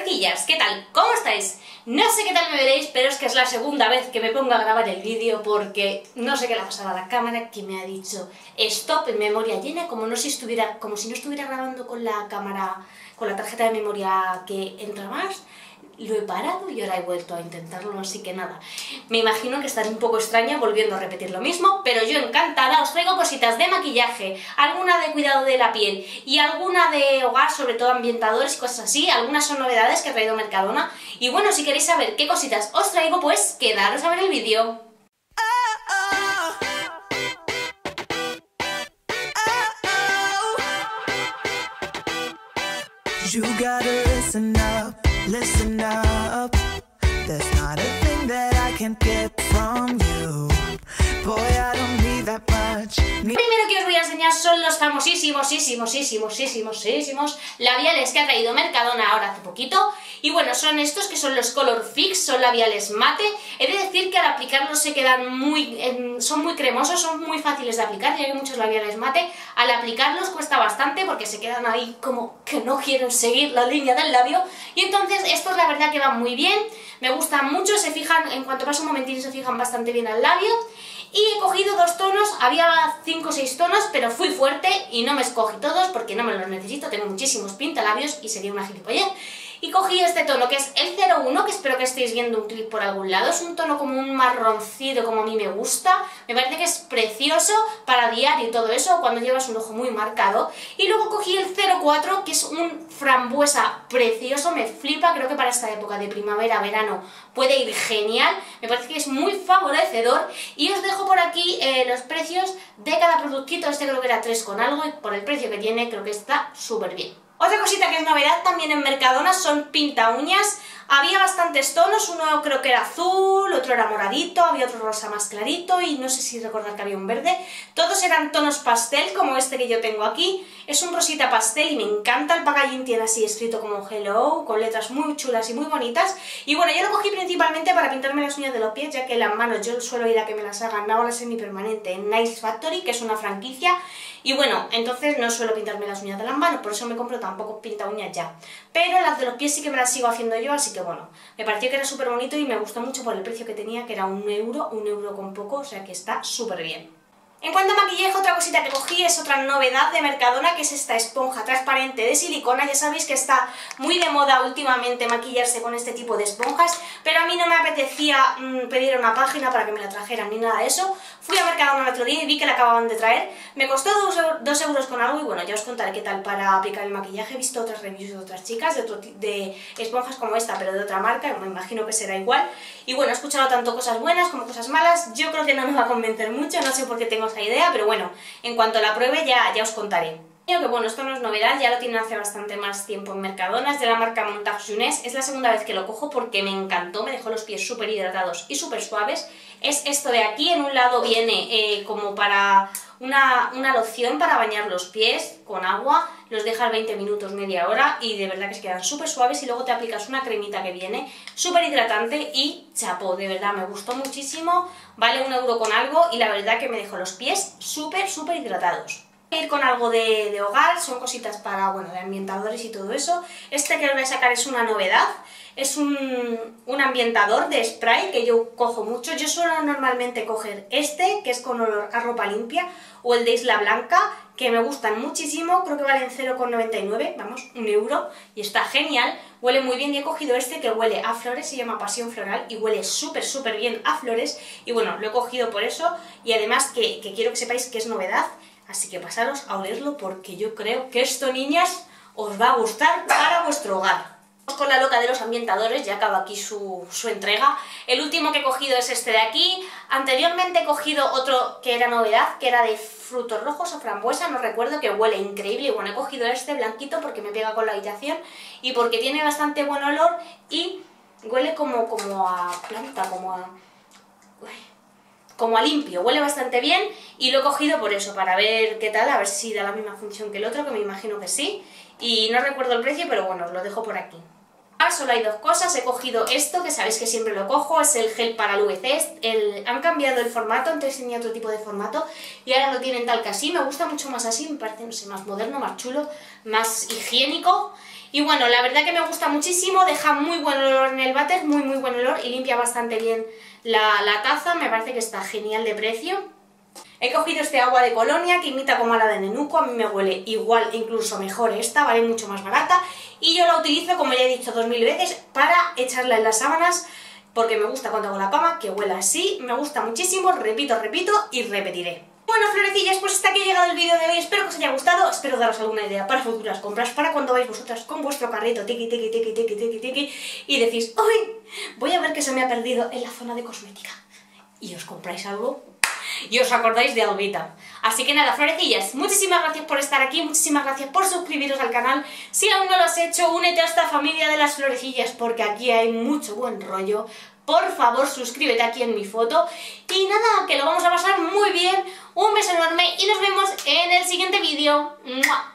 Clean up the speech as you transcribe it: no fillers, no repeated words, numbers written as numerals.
Fresquillas, ¿qué tal? ¿Cómo estáis? No sé qué tal me veréis, pero es que es la segunda vez que me pongo a grabar el vídeo porque no sé qué le ha pasado a la cámara, que me ha dicho stop en memoria llena, como si no estuviera grabando con la cámara, con la tarjeta de memoria que entra más. Lo he parado y ahora he vuelto a intentarlo, así que nada. Me imagino que estaré un poco extraña volviendo a repetir lo mismo, pero yo encantada os traigo cositas de maquillaje, alguna de cuidado de la piel y alguna de hogar, sobre todo ambientadores y cosas así. Algunas son novedades que ha traído Mercadona. Y bueno, si queréis saber qué cositas os traigo, pues quedaros a ver el vídeo. You gotta listen up. There's not a thing that I can't get from you. Boy, I don't need that much. Lo primero que os voy a enseñar son los famosísimos labiales que ha traído Mercadona ahora hace poquito. Y bueno, son estos que son los Color Fix, son labiales mate. He de decir que al aplicarlos se quedan son muy cremosos, son muy fáciles de aplicar, ya que muchos labiales mate al aplicarlos cuesta bastante porque se quedan ahí como que no quieren seguir la línea del labio. Y entonces estos la verdad que van muy bien, me gustan mucho, se fijan, en cuanto pasa un momentín se fijan bastante bien al labio. Y he cogido dos tonos, había 5 o 6 tonos, pero fui fuerte y no me escogí todos porque no me los necesito, tengo muchísimos pintalabios y sería una gilipollez. Y cogí este tono que es el 01, que espero que estéis viendo un clip por algún lado. Es un tono como un marroncito, como a mí me gusta. Me parece que es precioso para diario y todo eso, cuando llevas un ojo muy marcado. Y luego cogí el 04, que es un frambuesa precioso, me flipa. Creo que para esta época de primavera, verano, puede ir genial. Me parece que es muy favorecedor. Y os dejo por aquí los precios de cada productito. Este creo que era 3 con algo y por el precio que tiene creo que está súper bien. Otra cosita que es novedad también en Mercadona son pinta uñas. Había bastantes tonos, uno creo que era azul, otro era moradito, había otro rosa más clarito y no sé si recordar que había un verde. Todos eran tonos pastel, como este que yo tengo aquí. Es un rosita pastel y me encanta, el packaging tiene así escrito como hello, con letras muy chulas y muy bonitas. Y bueno, yo lo cogí principalmente para pintarme las uñas de los pies, ya que las manos yo suelo ir a que me las hagan ahora semipermanente en Nails Factory, que es una franquicia. Y bueno, entonces no suelo pintarme las uñas de las manos, por eso me compro tampoco pinta uñas ya. Pero las de los pies sí que me las sigo haciendo yo, así que bueno, me pareció que era súper bonito y me gustó mucho por el precio que tenía, que era un euro con poco, o sea que está súper bien. En cuanto a maquillaje, otra cosita que cogí es otra novedad de Mercadona, que es esta esponja transparente de silicona. Ya sabéis que está muy de moda últimamente maquillarse con este tipo de esponjas, pero a mí no me apetecía pedir una página para que me la trajeran ni nada de eso. Fui a Mercadona el otro día y vi que la acababan de traer. Me costó 2 euros con algo y bueno, ya os contaré qué tal para aplicar el maquillaje. He visto otras reviews de otras chicas de esponjas como esta, pero de otra marca, me imagino que será igual. Y bueno, he escuchado tanto cosas buenas como cosas malas. Yo creo que no me va a convencer mucho, no sé por qué tengo esa idea, pero bueno, en cuanto la pruebe ya os contaré. Creo que bueno, esto no es novedad, ya lo tienen hace bastante más tiempo en Mercadona, es de la marca Montague Jeunesse. Es la segunda vez que lo cojo porque me encantó, me dejó los pies súper hidratados y súper suaves. Es esto de aquí, en un lado viene como para una loción para bañar los pies con agua, los dejas 20 minutos, media hora y de verdad que se quedan súper suaves y luego te aplicas una cremita que viene súper hidratante y chapó, de verdad me gustó muchísimo, vale 1 euro con algo y la verdad que me dejó los pies súper hidratados. Voy a ir con algo de hogar, son cositas para, bueno, de ambientadores y todo eso. Este que os voy a sacar es una novedad, es un ambientador de spray que yo cojo mucho. Yo suelo normalmente coger este, que es con olor a ropa limpia, o el de Isla Blanca, que me gustan muchísimo, creo que valen 0,99, vamos, 1 euro, y está genial, huele muy bien. Y he cogido este que huele a flores, se llama Pasión Floral, y huele súper bien a flores, y bueno, lo he cogido por eso, y además que quiero que sepáis que es novedad. Así que pasaros a olerlo porque yo creo que esto, niñas, os va a gustar para vuestro hogar. Vamos con la loca de los ambientadores, ya acaba aquí su entrega. El último que he cogido es este de aquí. Anteriormente he cogido otro que era novedad, que era de frutos rojos o frambuesa, no recuerdo, que huele increíble. Y bueno, he cogido este blanquito porque me pega con la habitación y porque tiene bastante buen olor y huele como a planta, como a limpio, huele bastante bien y lo he cogido por eso, para ver qué tal, a ver si da la misma función que el otro, que me imagino que sí, y no recuerdo el precio, pero bueno, os lo dejo por aquí. Ahora solo hay 2 cosas, he cogido esto, que sabéis que siempre lo cojo, es el gel para el VC, han cambiado el formato, antes tenía otro tipo de formato y ahora lo tienen tal que así, me gusta mucho más así, me parece, no sé, más moderno, más chulo, más higiénico. Y bueno, la verdad que me gusta muchísimo, deja muy buen olor en el váter, muy buen olor y limpia bastante bien la taza, me parece que está genial de precio. He cogido este agua de colonia que imita como a la de Nenuco, a mí me huele igual e incluso mejor esta, vale mucho más barata. Y yo la utilizo, como ya he dicho 2000 veces, para echarla en las sábanas, porque me gusta cuando hago la cama, que huela así, me gusta muchísimo, repito y repetiré. Bueno, florecillas, pues hasta aquí ha llegado el vídeo de hoy, espero que os haya gustado, espero daros alguna idea para futuras compras, para cuando vais vosotras con vuestro carrito tiki y decís, ¡uy! Voy a ver qué se me ha perdido en la zona de cosmética. Y os compráis algo y os acordáis de Albita. Así que nada, florecillas, muchísimas gracias por estar aquí, muchísimas gracias por suscribiros al canal. Si aún no lo has hecho, únete a esta familia de las florecillas porque aquí hay mucho buen rollo. Por favor, suscríbete aquí en mi foto. Y nada, que lo vamos a pasar muy bien. Un beso enorme y nos vemos en el siguiente vídeo. ¡Mua!